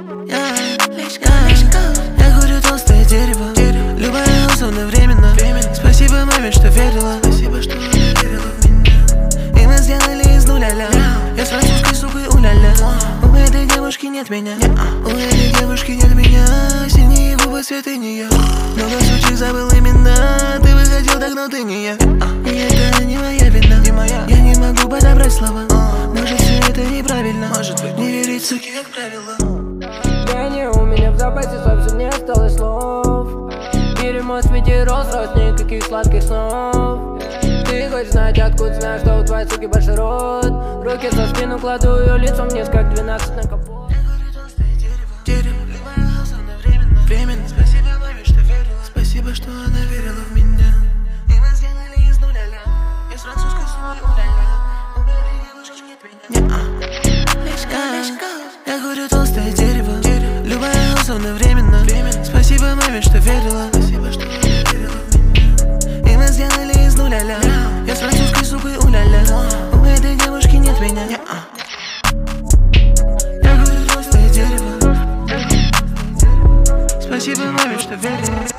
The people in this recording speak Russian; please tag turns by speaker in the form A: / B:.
A: Я говорю, толстое дерево. Любая условно временно. Спасибо маме, что верила. Спасибо, что она верила в меня. И мы сделали из нуля-ля. Я с французской сукой уля-ля. У этой девушки нет меня. У этой девушки нет меня. Синие губы, святыни я. Много сучек забыл именно. Ты выходил так, но ты не я. И это не моя вина. Я не могу подобрать слова. Может, все это неправильно. Не верить суки, как правило.
B: Гений, у меня в запасе совсем не осталось слов. Дерьмо, смети, рост, никаких сладких снов. Ты хочешь знать, откуда знаешь, что у твоей суки большой рот. Руки за спину кладу, ее лицом вниз, как 12 на капот.
A: Временно. Спасибо маме, что верила. Спасибо, что она верила в меня. И мы сделали из нуля-ля. Я с французской сумой уля-ля. У этой девушки нет меня. Я говорю, толстое дерево. Любая условно временно. Спасибо маме, что верила. Спасибо, что она верила в меня. И мы сделали из нуля-ля. Я с французской сукой уля-ля. У этой девушки нет меня. Я говорю, толстое дерево. Спасибо маме, что верила.